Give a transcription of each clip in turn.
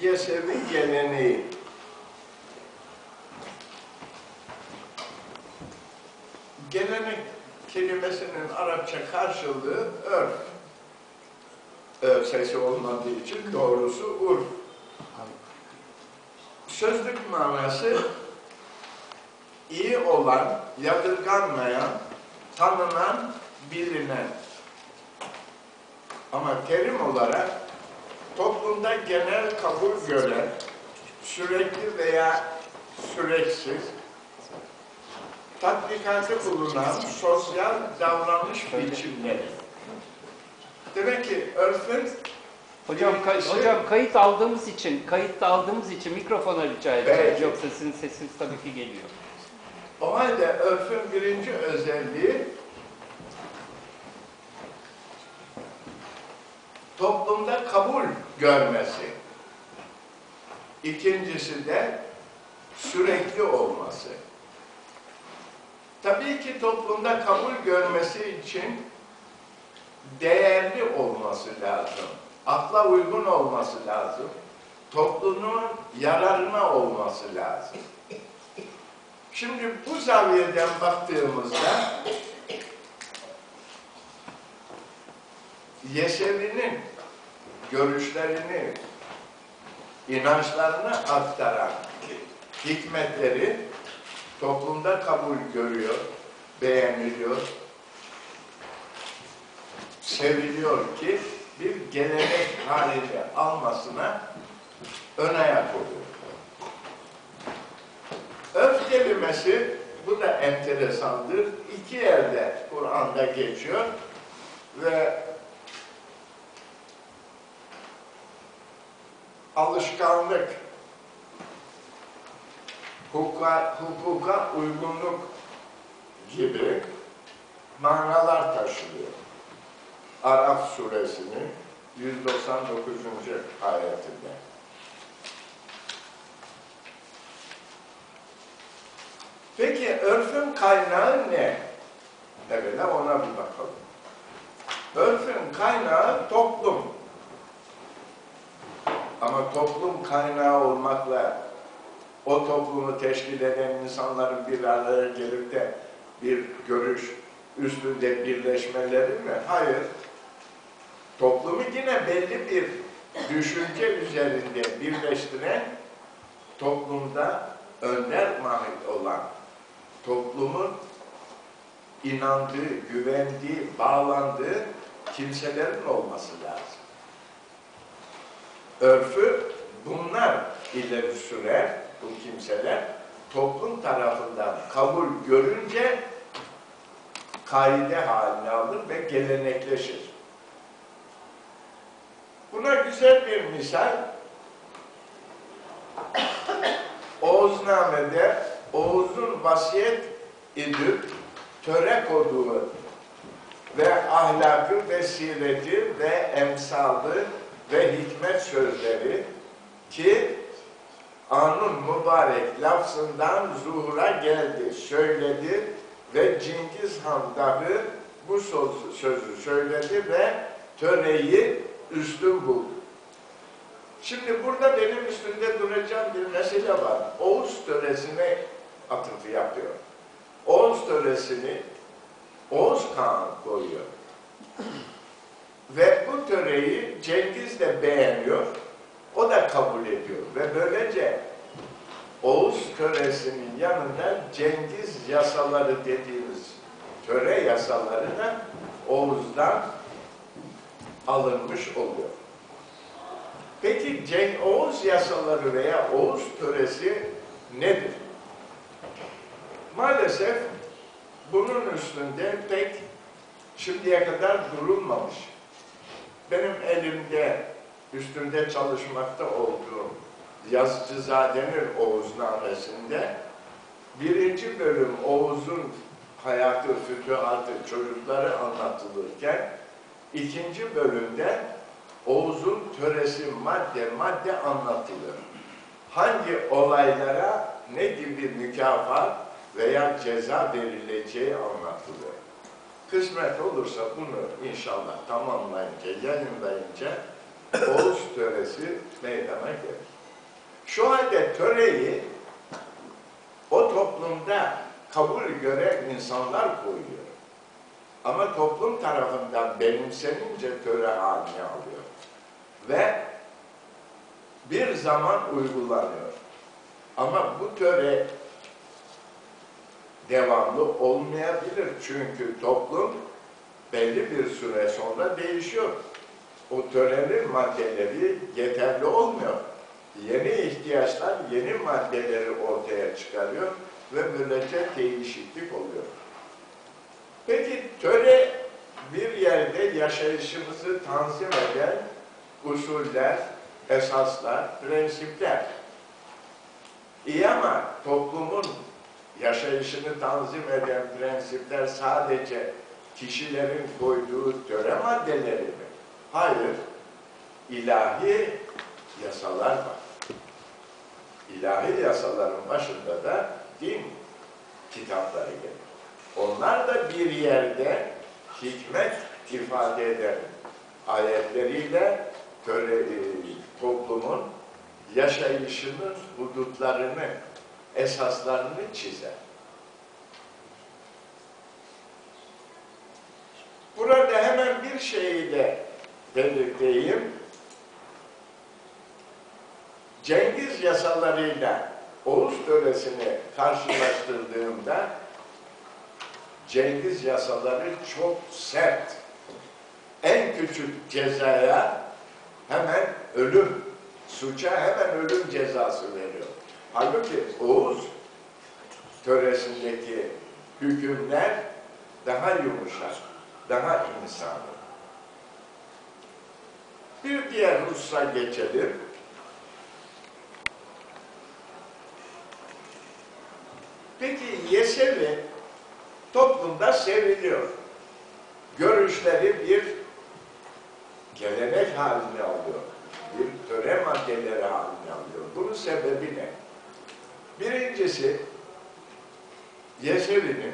Yesevi geleneği. Gelenek kelimesinin Arapça karşılığı örf. Örf sesi olmadığı için doğrusu urf. Sözlük manası iyi olan, yadırganmayan, tanınan, bilinen. Ama terim olarak toplumda genel kabul gören, sürekli veya süreksiz, tatbikatı bulunan sosyal davranış biçimleri. Demek ki örfün Hocam kayıtta aldığımız için mikrofona rica edeceğiz. Yoksa sizin sesiniz tabii ki geliyor. O halde örfün birinci özelliği toplumda kabul görmesi. İkincisi de sürekli olması. Tabii ki toplumda kabul görmesi için değerli olması lazım. Akla uygun olması lazım. Toplumun yararına olması lazım. Şimdi bu zaviyeden baktığımızda Yesevi'nin görüşlerini, inançlarını aktaran hikmetleri toplumda kabul görüyor, beğeniliyor, seviliyor ki bir gelenek halinde almasına ön ayak oluyor. Örf kelimesi, bu da enteresandır. İki yerde Kur'an'da geçiyor ve alışkanlık, hukuka uygunluk gibi manalar taşıyor. Araf suresinin 199. ayetinde. Peki örfün kaynağı ne? Evvela ona bir bakalım. Örfün kaynağı toplum. Ama toplum kaynağı olmakla o toplumu teşkil eden insanların bir araya gelip de bir görüş üstünde birleşmeleri mi? Hayır. Toplumu yine belli bir düşünce üzerinde birleştiren, toplumda önder mahit olan, toplumun inandığı, güvendiği, bağlandığı kimselerin olması lazım. Örfü bunlar ileri sürer, bu kimseler toplum tarafından kabul görünce kaide haline alır ve gelenekleşir. Buna güzel bir misal Oğuzname'de Oğuz'un vasiyet edip töre koduğu ve ahlakı ve sireti ve emsalı ve hikmet sözleri ki anun mübarek lafzından zuhura geldi, söyledi ve Cengiz Han dahi bu sözü söyledi ve töreyi üstün buldu. Şimdi burada benim üstünde duracağım bir mesele var. Oğuz töresine atıfı yapıyor. Oğuz töresini Oğuz Kağan koyuyor. Ve bu töreyi Cengiz de beğeniyor. O da kabul ediyor. Ve böylece Oğuz töresinin yanında Cengiz yasaları dediğimiz töre yasaları da Oğuz'dan alınmış oluyor. Peki Oğuz yasaları veya Oğuz töresi nedir? Maalesef bunun üstünde pek şimdiye kadar durulmamış. Benim elimde üstünde çalışmakta olduğum Yazıcızade'nin Oğuznamesi'nde 1. bölüm Oğuz'un hayatı, fütühatı, çocukları anlatılırken 2. bölümde Oğuz'un töresi madde madde anlatılır. Hangi olaylara ne gibi mükafat veya ceza verileceği anlatılır. Kısmet olursa bunu inşallah tamamlayınca, yayınlayınca Oğuz töresi meydana gelir. Şu halde töreyi o toplumda kabul gören insanlar koyuyor. Ama toplum tarafından benimsenince töre haline alıyor. Ve bir zaman uygulanıyor. Ama bu töre devamlı olmayabilir. Çünkü toplum belli bir süre sonra değişiyor. O törenin maddeleri yeterli olmuyor. Yeni ihtiyaçlar yeni maddeleri ortaya çıkarıyor ve böylece değişiklik oluyor. Peki töre bir yerde yaşayışımızı tanzim eden usuller, esaslar, prensipler. İyi ama toplumun yaşayışını tanzim eden prensipler sadece kişilerin koyduğu töre maddeleri mi? Hayır. İlahi yasalar var. İlahi yasaların başında da din kitapları gelir. Onlar da bir yerde hikmet ifade eden ayetleriyle toplumun yaşayışının hudutlarını, esaslarını çizer. Burada hemen bir şeyi de belirteyim. Cengiz yasalarıyla Oğuz töresini karşılaştırdığımda Cengiz yasaları çok sert. En küçük cezaya hemen ölüm, suça hemen ölüm cezası veriyor. Halbuki Oğuz töresindeki hükümler daha yumuşak, daha insani. Bir diğer hususa geçelim. Peki Yesevi toplumda seviliyor. Görüşleri bir gelenek haline alıyor. Bir töre maddeleri haline alıyor. Bunun sebebi ne? Birincisi, Yesevi'nin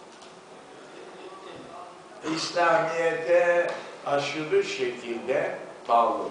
İslamiyet'e aşırı şekilde bağlılığı.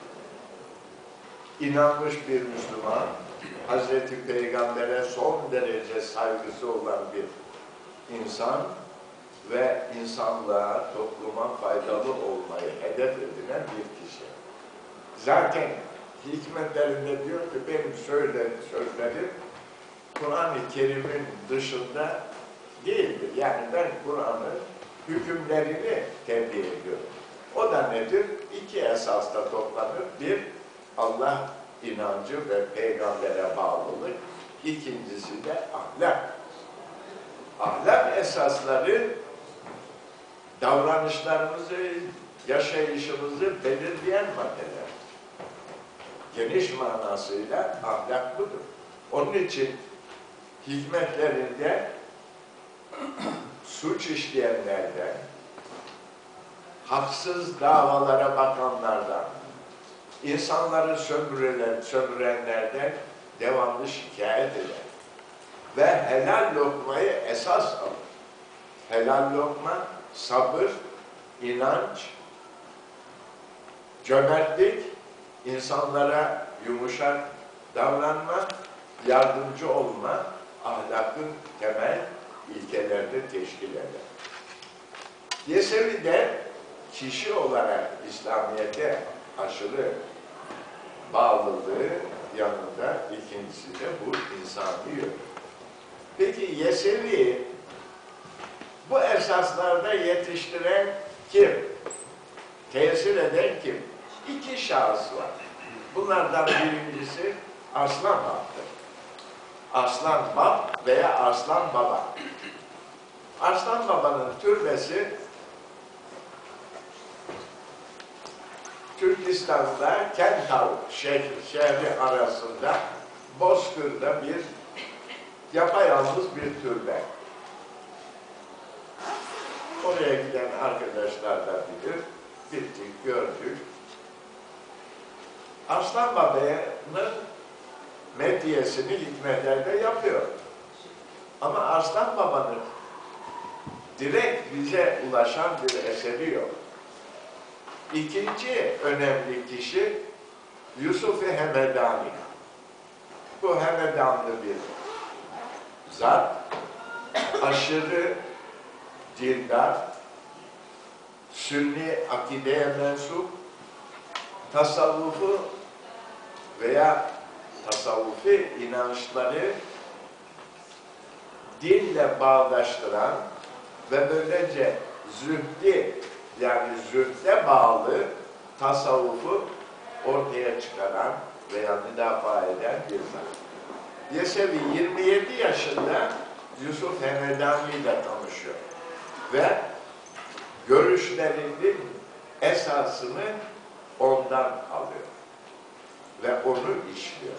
İnanmış bir Müslüman, Hazreti Peygamber'e son derece saygısı olan bir insan ve insanlığa, topluma faydalı olmayı hedef edinen bir kişi. Zaten hikmetlerinde diyor ki benim sözlerim Kur'an-ı Kerim'in dışında değildir. Yani ben Kur'an'ın hükümlerini tebliğ ediyorum. O da nedir? İki esasta toplanır. Bir, Allah inancı ve peygambere bağlılık. İkincisi de ahlak. Ahlak esasları davranışlarımızı, yaşayışımızı belirleyen maddeler. Geniş manasıyla ahlak budur. Onun için hikmetlerinde suç işleyenlerden, haksız davalara bakanlardan, insanları sömürenlerden devamlı şikayet eder. Ve helal lokmayı esas alır. Helal lokma, sabır, inanç, cömertlik, insanlara yumuşak davranma, yardımcı olma, ahlakın temel ilkelerini teşkil eder. Yesevi de kişi olarak İslamiyet'e aşırı bağlılığı yanında ikincisi de bu insani yön. Peki Yesevi bu esaslarda yetiştiren kim? Tesir eden kim? İki şahıs var. Bunlardan birincisi Arslan Bab'dır. Arslan Bab veya Arslan Baba. Arslan Baba'nın türbesi Türkistan'da Kentav şehri arasında Bozkır'da bir yapayalnız bir türbe. Oraya giden arkadaşlar da bilir. Gittik, gördük. Arslan Baba'nın medyesini hikmetlerde yapıyor. Ama Arslan Baba'nın direkt bize ulaşan bir eseri yok. İkinci önemli kişi Yusuf-i Hemedani. bu hemedanlı bir zat, aşırı dindar, sünni akideye mensup, tasavvufu veya tasavvufi inançları dinle bağdaştıran ve böylece zühdi, yani zühde bağlı tasavvufu ortaya çıkaran veya müdafaa eden bir zat. Yesevi 27 yaşında Yusuf Hemedani ile tanışıyor ve görüşlerinin esasını ondan alıyor ve onu işliyor.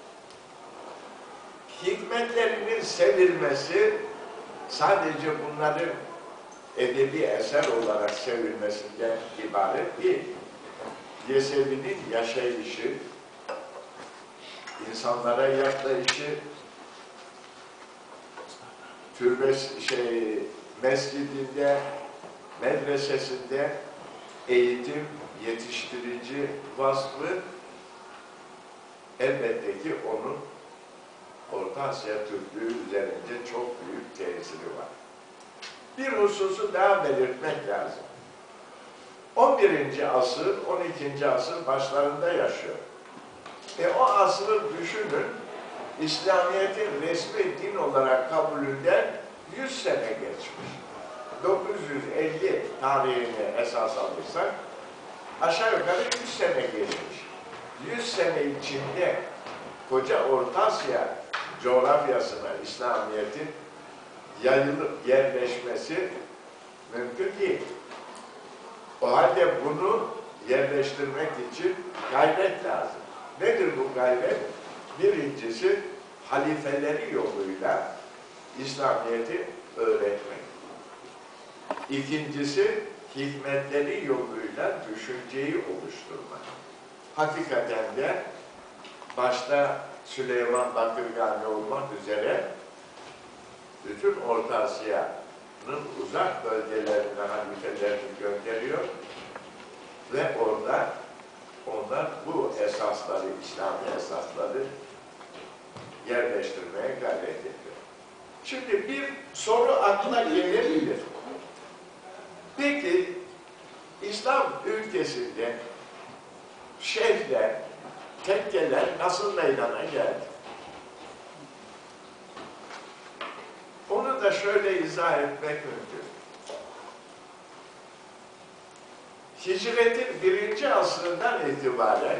Hikmetlerinin sevilmesi sadece bunların edebi eser olarak sevilmesinden ibaret değil. Yesevi'nin yaşayışı, insanlara yaklaşışı, mescidinde, medresesinde eğitim, yetiştirici vasfı elbette ki onun Orta Asya Türklüğü üzerinde çok büyük tesiri var. Bir hususu daha belirtmek lazım. 11. asır, 12. asır başlarında yaşıyor. O asrı düşünün, İslamiyet'in resmi din olarak kabulünden 100 sene geçmiş. 950 tarihini esas alırsak aşağı yukarı 100 sene geçmiş. 100 sene içinde koca Orta Asya coğrafyasına İslamiyet'in yayılıp yerleşmesi mümkün değil. O halde bunu yerleştirmek için gayret lazım. Nedir bu gayret? Birincisi halifeleri yoluyla İslamiyet'i öğretmek. İkincisi hikmetleri yoluyla düşünceyi oluşturmak. Hakikaten de başta Süleyman Bakırgani olmak üzere bütün Orta Asya'nın uzak bölgelerine halifelerini gönderiyor ve orada onlar bu esasları, İslami esasları yerleştirmeye gayret ediyor. Şimdi bir soru aklına gelebilir. Peki İslam ülkesinde şeyhler, tekkeler nasıl meydana geldi? Onu da şöyle izah etmek mümkün. Hicretin 1. asrından itibaren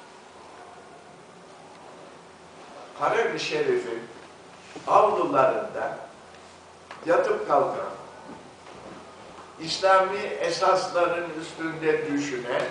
Harem-i Şerif'in avlularında yatıp kalkan, İslami esasların üstünde düşünen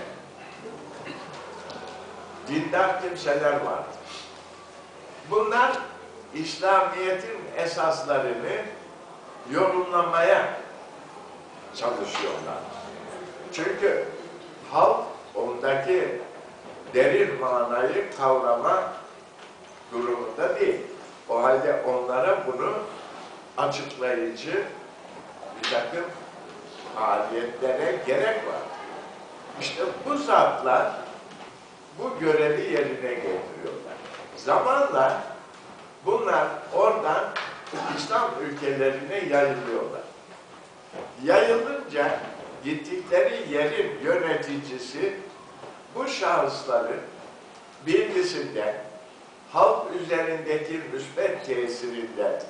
dindar kimseler vardır. Bunlar İslamiyet'in esaslarını yorumlamaya çalışıyorlar. Çünkü halk ondaki derin manayı kavrama durumunda değil. O halde onlara bunu açıklayıcı bir takım faaliyetlere gerek var. İşte bu zatlar bu görevi yerine getiriyorlar. Zamanla bunlar oradan İslam ülkelerine yayılıyorlar. Yayılınca gittikleri yerin yöneticisi bu şahısların bilgisinden, halk üzerindeki müsbet tesirinden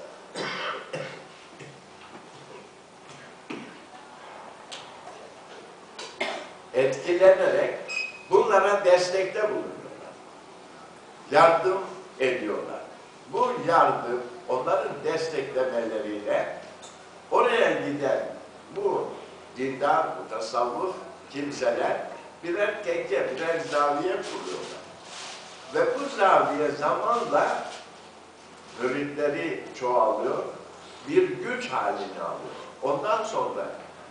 etkilenerek bunlara destekte bulunuyorlar. Yardım ediyorlar. Bu yardım, onların desteklemeleriyle oraya giden bu dindar, bu tasavvuf kimseler birer tekke, birer zaviye kuruyorlar. Ve bu zaviye zamanla müritleri çoğalıyor, bir güç halini alıyor. Ondan sonra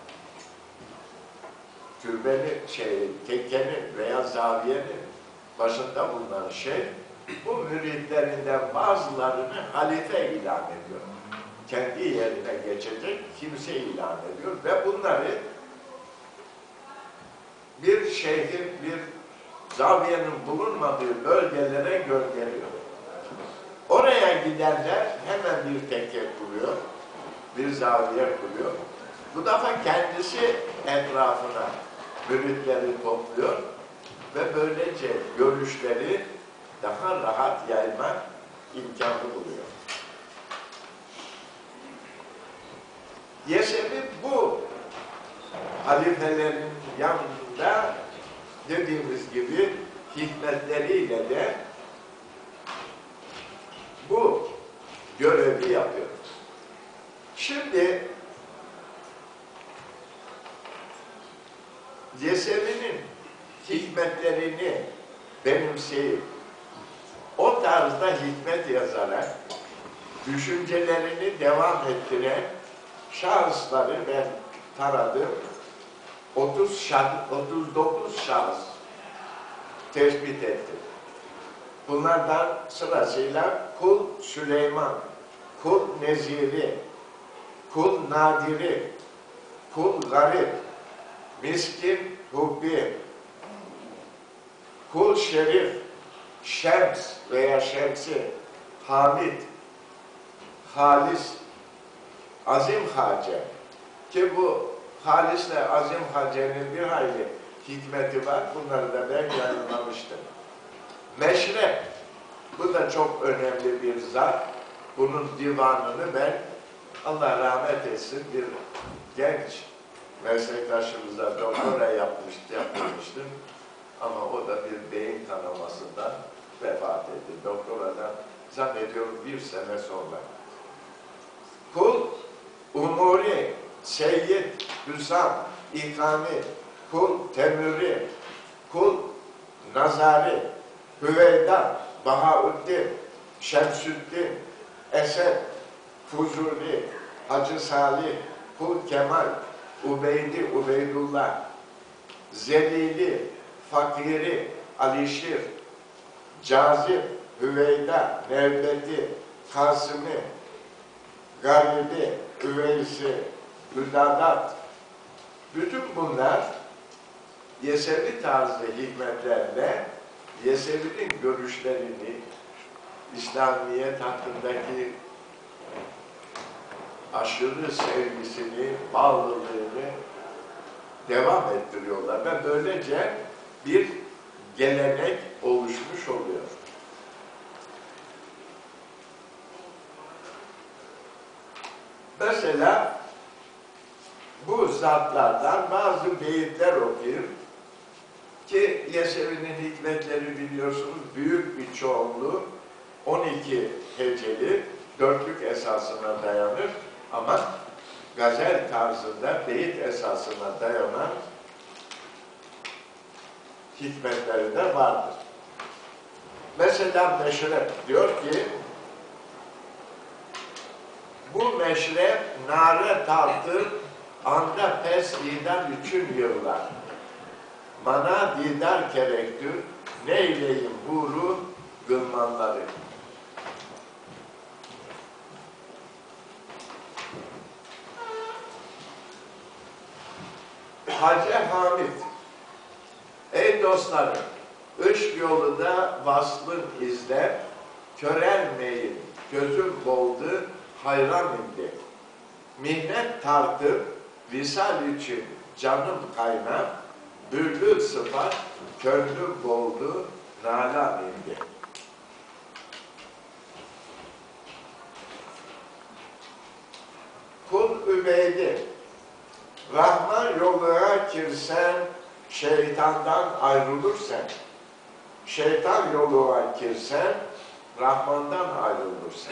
tekkenin veya zaviyenin başında bulunan bu müritlerinden bazılarını halife ilan ediyor. Kendi yerine geçecek kimse ilan ediyor ve bunları bir şehrin, bir zaviyenin bulunmadığı bölgelere gönderiyor. gidenler hemen bir tekke kuruyor, bir zaviye kuruyor. Bu defa kendisi etrafına müritleri topluyor ve böylece görüşleri daha rahat yayma imkanı buluyor. Yesevi bu halifelerin yanında dediğimiz gibi hikmetleriyle de bu görevi yapıyor. Şimdi Yesevi'nin hikmetlerini benimseyip o tarzda hikmet yazarak düşüncelerini devam ettiren şahısları ben taradım. 39 şahıs tespit ettim. Bunlardan sırasıyla Kul Süleyman, Kul Neziri, Kul Nadiri, Kul Garip, Miskin Hubbi, Kul Şerif, Şems veya Şemsi, Hamid, Halis, Azim Hace, ki bu Halis'le Azim Hace'nin bir hayli hikmeti var. Bunları da ben yayınlamıştım. Meşrep, bu da çok önemli bir zat. Bunun divanını ben, Allah rahmet etsin, bir genç meslektaşımıza doktora yaptırmıştım. Ama o da bir beyin kanamasından vefat etti. Doktoradan zannediyorum 1 sene sonra. Kul Umuri, Seyyid, Hüsam, İkami, Kul Temuri, Kul Nazari, Hüveyda, Bahaüddin, Şemsüddin, Esed, Fuzuli, Hacı Salih, Kul Kemal, Ubeydi, Ubeydullah, Zelili, Fakiri, Alişir, Cazip, Hüveyda, Nevbeti, Kasım'i, Garibi, Üveysi, Hüdadat, bütün bunlar Yesevi tarzı hikmetlerle Yesevi'nin görüşlerini, İslamiyet hakkındaki aşırı sevgisini, bağlılığını devam ettiriyorlar ve böylece bir gelenek oluşmuş oluyor. Mesela bu zatlardan bazı beyitler okuyayım ki Yesevi'nin hikmetleri biliyorsunuz büyük bir çoğunluğu 12 heceli dörtlük esasına dayanır ama gazel tarzında beyit esasına dayanan hikmetleri de vardır. Mesela Meşrep diyor ki bu meşrep nare tartır anda pes didar üçün yıllar. Bana didar gerektir neyleyim buru gılmanları. Hacı Hamid, ey dostlarım, ışk yolunda vaslın izler, körelmeyin, gözüm boldu, hayran indi. Mihnet tartıp, visal için canım kaynar, bülbül sıfat, gönlüm boldu, nalan indi. Kul Übeydi, Rahman yoluna girsen, şeytandan ayrılırsan, şeytan yoluna girsen, Rahman'dan ayrılırsan.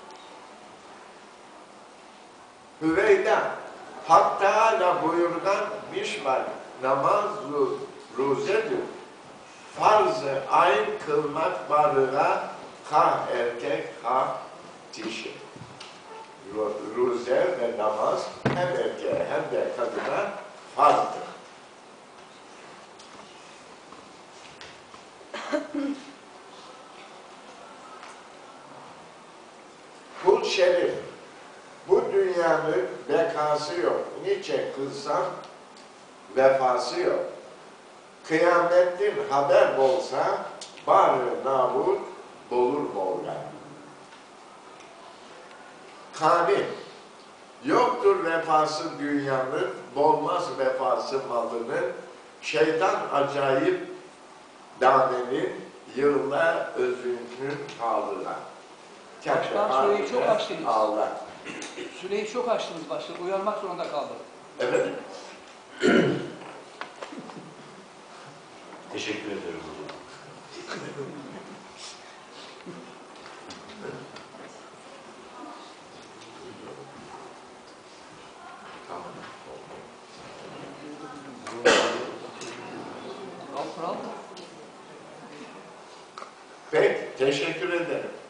Hüveyda, Hak Teala buyurgan bir var, namaz ruzedir. Farz-ı ayn kılmak varlığa, ha erkek, ha dişi. Ruze ve namaz hem erkeğe hem de kadına farzdır. Kul şerif, bu dünyanın bekası yok. Niçe kılsam vefası yok. Kıyametin haber olsa bari nabut bulur Mola. Kani, yoktur vefası dünyanın, bolmaz vefası malının, şeytan acayip danenin, yığla özünün halına. Başkan süreyi çok açtınız. Ağlar. Süreyi çok açtınız başkanım. Uyarmak zorunda kaldım. Evet. Teşekkür ederim hocam. Tamam. Kural. Peki, teşekkür ederim.